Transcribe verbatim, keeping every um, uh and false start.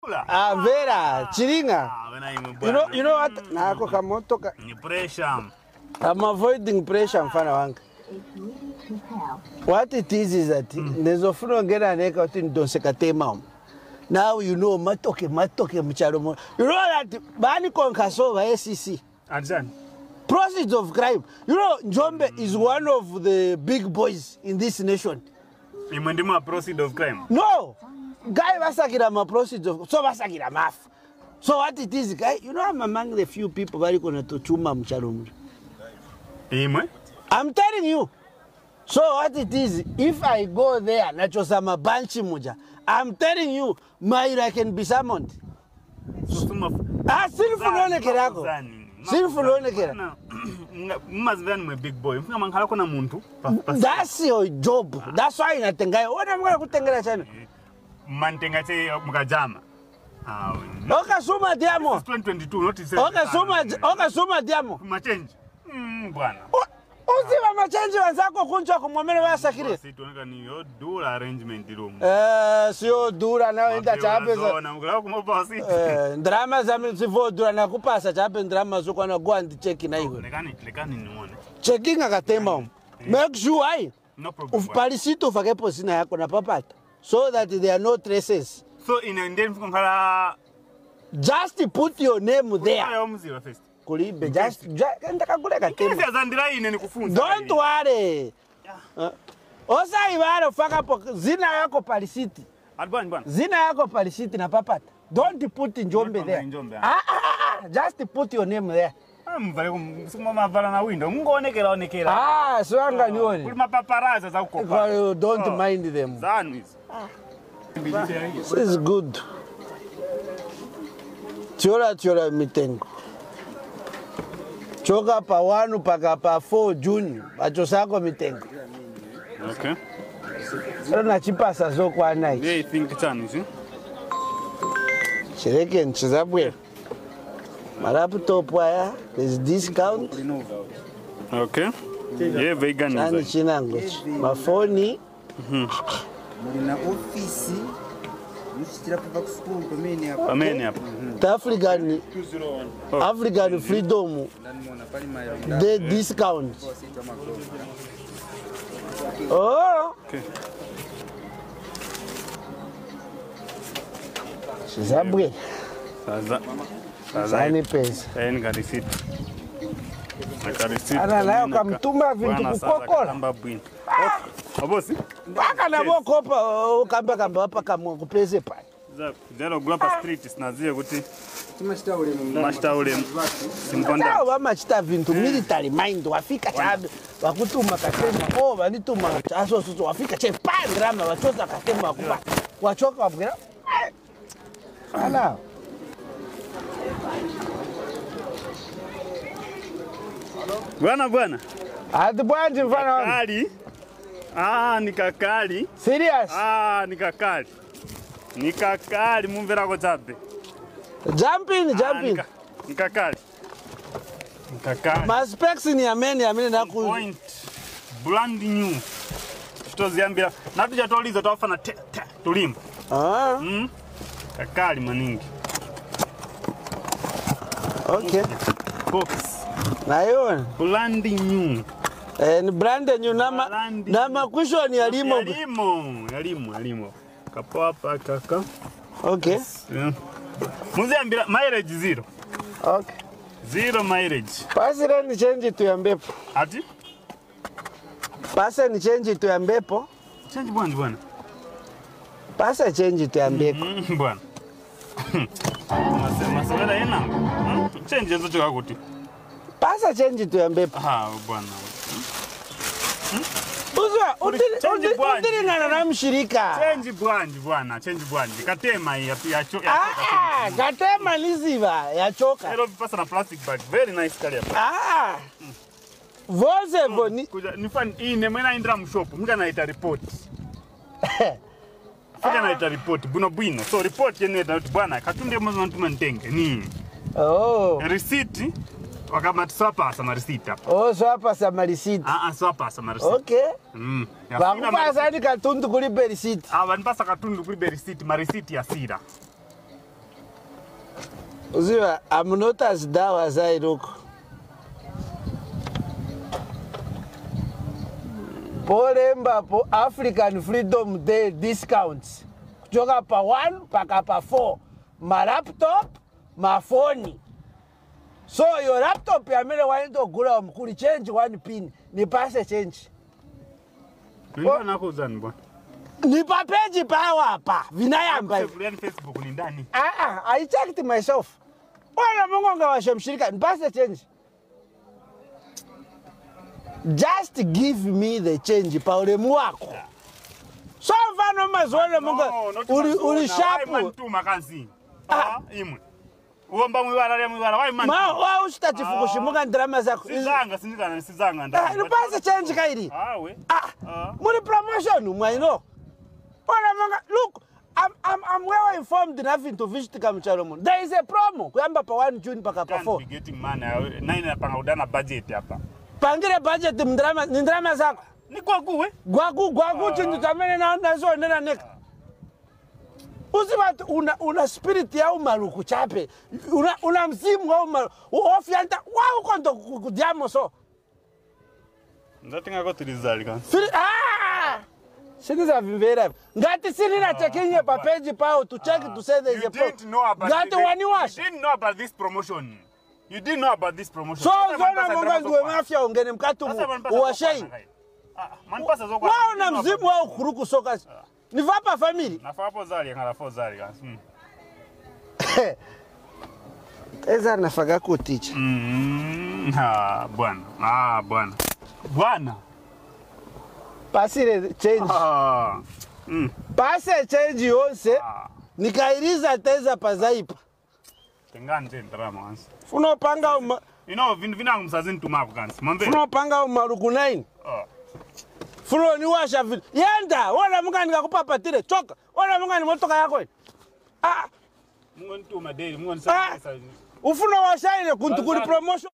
Ah, vera, chiringa. You know, you know what? Nako kamoto ka. Ni pressure. I'm avoiding pressure mfana wangu. What it is is that nezofuna ngena neka uti ndonseka tema. Now you know matoke matoke mchalo mo. You know that bani konkaso ba S C C. Understand? Proceeds of crime. You know Njombe mm. is one of the big boys in this nation. Imandima proceeds of crime. No. Guy basakira ma proceeds of so basakira maf. So what it is, guy, you know I'm among the few people bali kona to chuma mchalo. Imwe? I'm telling you. So what it is, if I go there, nachosama banchi muja, I'm telling you, Mayra can be summoned. Ah, still for one kerako. Still for one kerako. Must be my big boy. That's your job. That's why I think I what I'm going to think that channel. Mantengate mukajama. Okay, suma diamo. twenty twenty-two, not to say. Okay, suma, okay, suma diamo. Ma change. Mm, bwana. Uziva machanji wazako kunchwa kumwamene wa sakiri. Si tuoneka ni yo dura arrangement room. Eh, sio dura nao enda chape za. Na ngula kumopa si. Eh, drama za msivo dura na kupasa chape drama zo kwa na go and check na hiyo. Lekani, lekani nione. Checking akatema. Make sure ai. No problem. Ufparisito ufake posina yako na papata. So that there are no traces. So in Indian fukala just put your name there. Ayo mziwa first. Kulibe just ndaka kuleka tena. Kesi azandira ine nikufunza. Don't worry. Uh, osa ibaro faka po zina yako Parisiti. Adbani bwana. Zina yako Parisiti na papata. Don't put Njombe there. Njombe. Ah, ah, ah, just put your name there. Mvale kumsukuma mavala na window. Mungoonekera onekera. Ah, swanga nione. Kuli mapaparaza za uko. Don't oh. mind them. Zanu hizo. Ah. This is good. Tiora tiora mitengo. Choka pa wanu paka pa four June. Bachosako mitengo. Okay. So na chipasa zo kwa night. Yeah, I think chani, see? Chireke nchizabwe. Laptop waya, there's discount. Okay. Yeah, vegan. Chani chinango. Mafoni. Mhm. Muna office. Mshitira pa kusukuru pamene hapa. Pamene hapa. African African freedom. The discount. Oh. Okay. Shizabwe. Saza. Saza ni pesa. Eh, ni receipt. Na receipt. Ana nayo kamtuma vintu kukokola. Kamba bwini. Abosi. Baka na bokopa kamba kamba hapa kama kupese pa. Zero glapa street sinazie kuti. Tumashita ule mu. Mashita ule. Simponda. Sawa bamachita vintu military mind wafika chabe. Wakutuma kasema oh banituma aso so wafika che pandrama wachoza kasema wakupa. Wachoka wabwira. Ala. Bwana bwana. Ati bwanji mfano wangu. Kakali. Ah, ni kakali. Serious? Ah, ni kakali. Ni kakali mumvera ko chape. Jump in, jump in. Ah, ni kakali. Ni kakali. Ma specs ni ameni ameni na ku point brand new. Tutoziambia na tujatoliza tawafana te, te, tulimba. Ah. Mm. Kakali maningi. Okay. Box. Na yona. Brand new. Eh, ni brand new nama nama kusho ni alimo. Alimo, alimo, alimo. Kapo hapa kaka. Okay. Yeah. Muziambia mileage zero. Okay. Zero mileage. Pasi ni change tu ya mbepo. Ati? Pasi ni change tu ya mbepo. Change bwana bwana. Pasi change tu ya mbepo. Mm, bwana. Masema sasa ina. Change zote kakuti. Pasi change tu ya mbepo. Ah, bwana. Uzwa, udiri udiri ngana na mshirika. Change bwana bwana, change bwana. Katema hii ya choka. Ah, katema liziva ya choka. Hello pasa na plastic bag. Very nice color. Ah. Voze boni. Kuja nifani hii nemena indra mshop. Mga naita report. Fika naita report. Buno bwino. So report yene da bwana katunde mwanzo ntuma ntenge. Ni. Oh. Receipt wakama swapa sama receipt hapa. Oh, swapa sama receipt. Ah ah swapa sama receipt. Okay. Mm. Bakupasa ni katundu kuli receipt. Ah, wanipasa katundu kuli receipt, ma receipt ya sira. Uziva, I'm not as down as I look. Polemba po African Freedom Day discounts. Kutoka pa one, paka pa four. Ma laptop, ma phone. So your laptop ya mele waendo gula mkuli change one pin. Ni pase change. Ndio nakuzani bwana. Ni pa page pa wapa. Vinayamba. Kulia Facebook ni ndani. Ah ah, I checked myself. Wala mungonga wa shamshirika, ni pase change. Just give me the change pa ulemu wako. So mfano mazwele munga uli uli shapu. Wai mantu makansi. Ah, imwe. Uomba mwibara le mwibara wai mantu. Ma wa usitati fukushimuka ndrama zako. Sizanga sinzikana sizanga ndani. Ah, ni pase change kairi. Ah we. Ah. Muri promotion mwaino. Wala munga look, I'm I'm I'm well informed enough to visit Kamchalomo. There is a promo kuyamba pa one June paka pa four. Can't be getting money. Nine na panga udana budget hapa. Pangire budget mdrama ni ndrama zako. Ni kwa kuwe. Gwagu gwagu chindu kamene na nazo nena neka. Uzima una una spirit ya umaruku chape. Una una msimu wa umaruku. Ofianta wa ukondo kudiamo so. Ndatinga ko tilizali kan. Ah! Siniza vivera. Ngati sini na chekinye pa page pao to check to say there is a problem. Ngati wani wash. You didn't know about this promotion. You didn't know about this promotion. So zona monga nduwe mafia ongene mkatu uwashei. Man pasa zoko. Wao na mzimu wao kuruku soka. Ni vapa family. Na fapo zali ngala fo zali kan. Eza nafaga ku teacher. Mm. Ah, bwana. Ah, bwana. Bwana. Pasire change. Ah. Mm. Pase change yonse. Ah. Nikairiza teza pazaipa. Tengante ndrama once. Funo panga uma. You know, vin vinangu msazini tumavu kansi. Mambe. Funo panga umaruku nine. Ah. Funo ni washa vile. Yenda, wala munga nikakupa patire. Choka. Wala munga ni motoka yako. Ah. Mungu ntuma daily, mungu nisasa. Ufuno washa ile kuntukuri promotion.